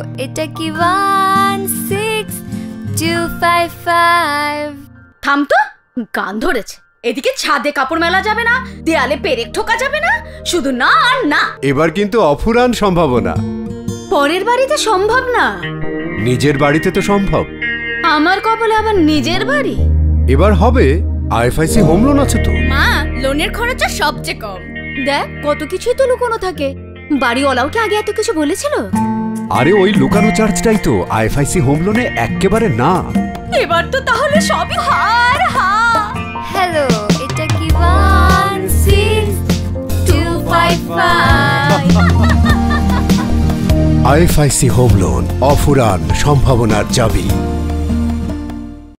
এটা কি 16255? থাম তো, গান ধরেছে। এদিকে ছাদে কাপড় মেলা যাবে না, দেয়ালে পেরেক ঠোকা যাবে না, শুধু না আর না। এবার কিন্তু অফুরান সম্ভাবনা। পরের বাড়িতে সম্ভব না, নিজের বাড়িতে তো সম্ভব। আমার কপালে আবার নিজের বাড়ি। এবার হবে। আইএফআইসি হোম লোন আছে তো। মা, লোনের খরচটা সবচেয়ে কম। দেখ, কত কিছুই তো লুকোনো থাকে। বাড়িওয়ালাও কি আগে এত কিছু বলেছিল? আরে ওই লুকানো চার্জটাই তো আইএফআইসি হোম লোনে একেবারে না। এবার তো তাহলে সবই হার হা। হ্যালো, এটা কি 16255? আইএফআইসি হোম লোন, অফুরান সম্ভাবনার চাবি।